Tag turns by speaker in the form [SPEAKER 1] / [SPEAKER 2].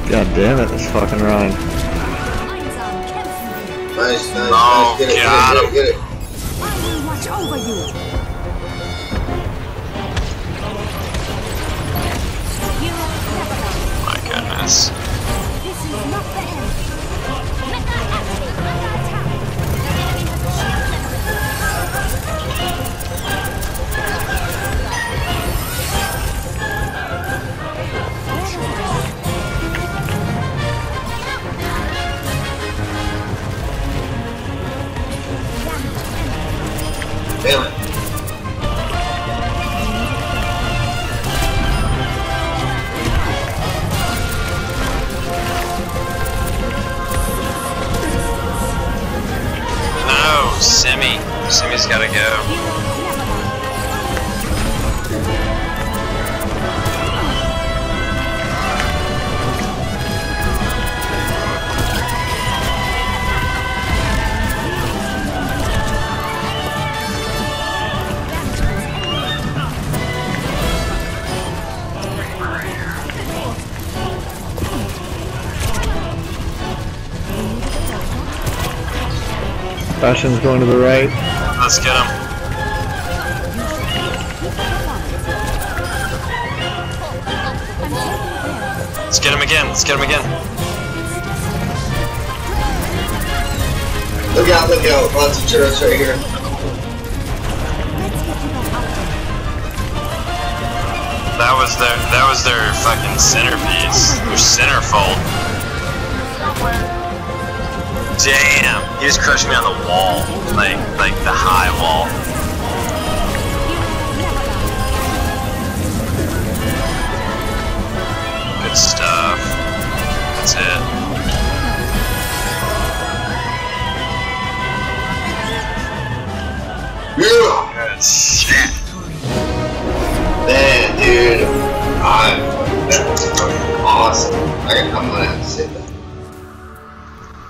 [SPEAKER 1] God damn it, this fucking run.
[SPEAKER 2] Nice, nice,
[SPEAKER 3] Oh,
[SPEAKER 2] nice. Get it,
[SPEAKER 3] got
[SPEAKER 2] get it, get it, get it.
[SPEAKER 4] I will watch over you.
[SPEAKER 3] My goodness.
[SPEAKER 4] This is not the end. Mega activate, mega attack.
[SPEAKER 2] Damn it.
[SPEAKER 3] No, Simi. Simi's gotta go.
[SPEAKER 1] Bastion's going to the right.
[SPEAKER 3] Let's get him. Let's get him again. Let's get him again.
[SPEAKER 2] Look out, lots of turrets right here.
[SPEAKER 3] That was their fucking centerpiece. Their centerfold. Damn, he just crushed me on the wall, like the high wall. Good stuff. That's it.
[SPEAKER 2] Yeah.
[SPEAKER 3] Good shit.
[SPEAKER 2] Man, dude, that's fucking awesome. I'm gonna have to sit